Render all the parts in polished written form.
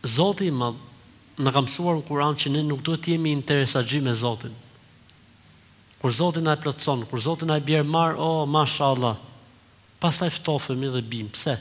Zoti i Madh na ka mësuar në Kur'an që ne nuk duhet të jemi interesaxhi me Zotin. Kur Zoti na e plotson, kur Zoti na e bjerë marr, oh, mashallah. Pastaj ftofemi dhe bim. Pse?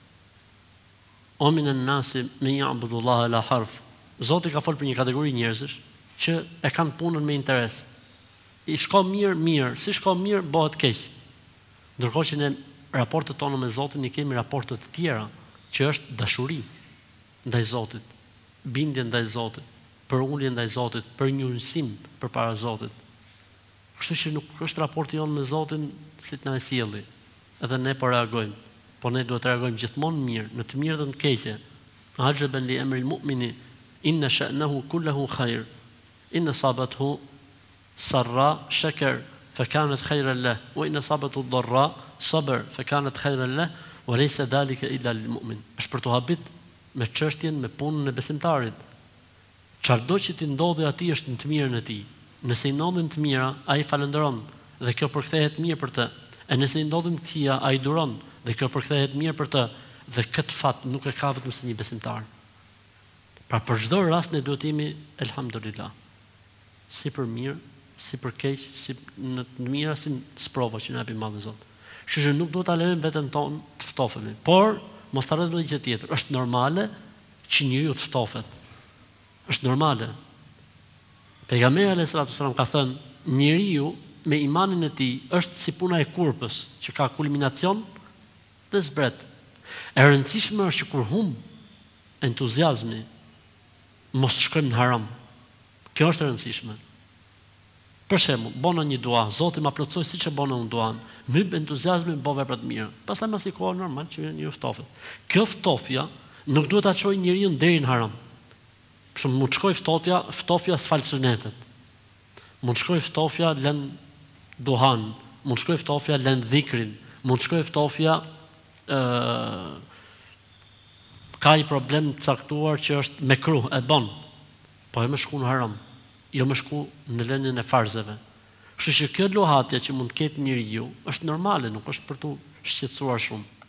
O min an-nasi men ya'budullaha la harf. Zoti ka folur për një kategori njerëzish që e kanë punën me interes. I shko mirë, mirë, si shko mirë, bëhet keq. Ndërkohë që ne raportet tona me Zotin i kemi raporte të tjera, që është dashuri ndaj Zotit, bindje ndaj Zotit, përulje ndaj Zotit, përnjësim përpara Zotit. Kështu që nuk është raporti jonë me Zotin si të na e sjelli. Edhe ne po reagojmë. Po ne duhet të reagojmë gjithmonë mirë, në të mirë dhe në të keqe. Ajaban li amri al-mu'mini inna sha'nahu kulluhu khair. Inna sabathu sarra shakar fa kanat khayran lah wa inna sabathu dharra sabr fa kanat khayran lah wa laysa dhalika illa lil-mu'min. Është për të habit me çështjen, me punën e besimtarit. Çfarëdo që ti ndodhi atij është në të mirën e tij. Nëse i ndodhin të mira, ai falënderon dhe kjo përkthehet mirë për të. E nëse i ndodhin të këqija, ai duron dhe kjo përkthehet mirë për të. Dhe këtë fat nuk e ka vetëm si një besimtar. Pra për çdo rast ne duhet të jemi elhamdulillah. Si për mirë, si për keq, si në të mira, si sprova që na japi Madhi Zot. Kështu që nuk duhet ta lejojmë veten tonë të ftofemi. Por mos ta rrëdhë gjë tjetër. Është normale që njeriu të ftofet. Është normale. Pejgamberi alayhis salam ka thënë, njeriu me imanin e tij është si puna e kurpës, që ka kulminacion dhe zbret. E rëndësishme është që kur humb entuziazmi, mos shkojmë në haram. Kjo është e rëndësishme. Për shembull, bona një dua, Zoti ma plotsoi siç e bona unë duan. Mbyll entuziazmin, bëj vepra të mira. Pastaj mas i kohë normal që njeriu ftofet. Kjo ftofja nuk duhet ta çojë njeriu deri në haram. Për shembull, mund të shkoj ftofja s'fal sunetet. Mund të shkoj ftofja lën duhan, mund të shkoj ftofja lën dhikrin, mund të shkoj ftofja ka i problem të caktuar që është mekruh, e bon, po e më shku në haram, jo më shku në lënien e farzeve. Kështu që kjo lohatja që mund të ketë njeriu është normale, nuk është për tu shqetësuar shumë.